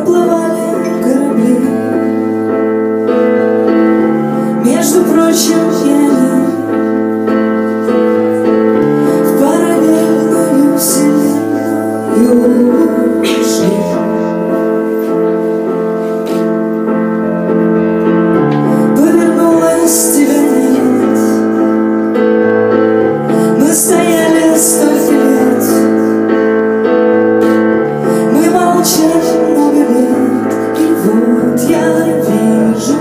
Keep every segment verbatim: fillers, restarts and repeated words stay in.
уплывали корабли. Между прочим, пьяни в параллельную вселенную шли. Повернулась, тебя нет. Мы стояли столько лет, мы молчали много лет, и вот я вижу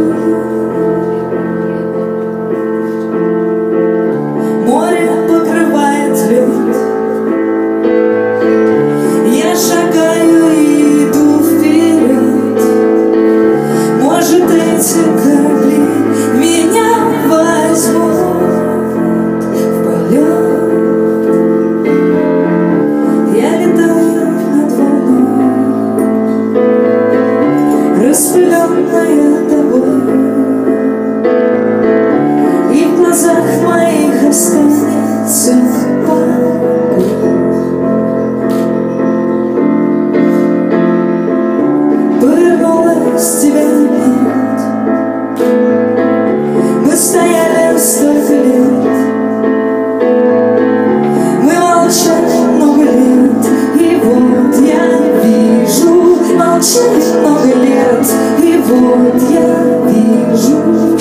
море покрывает лед. Я шагаю и иду вперед. Может, эти корабли меня возьмут в полет. Я летаю над волной, распыленная тобой, и в глазах моих останется покой. Повернулась, тебя нет. Мы стояли столько лет, мы молчали много лет, и вот я вижу. Молчали много лет, и вот я вижу.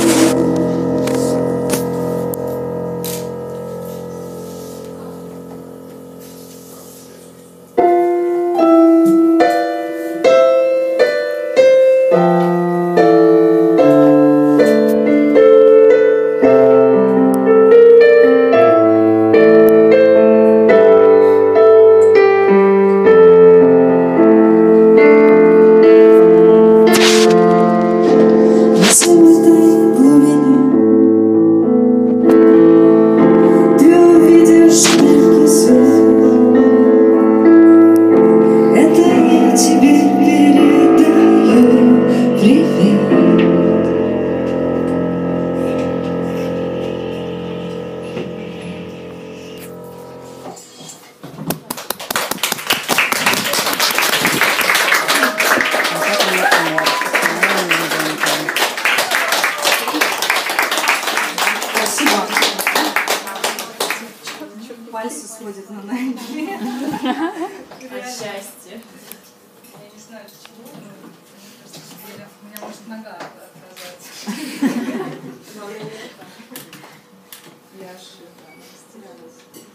Пальцы сходят на ноги. От счастья. Я не знаю, почему. У меня может нога отказаться. Я ошибка, растерялась.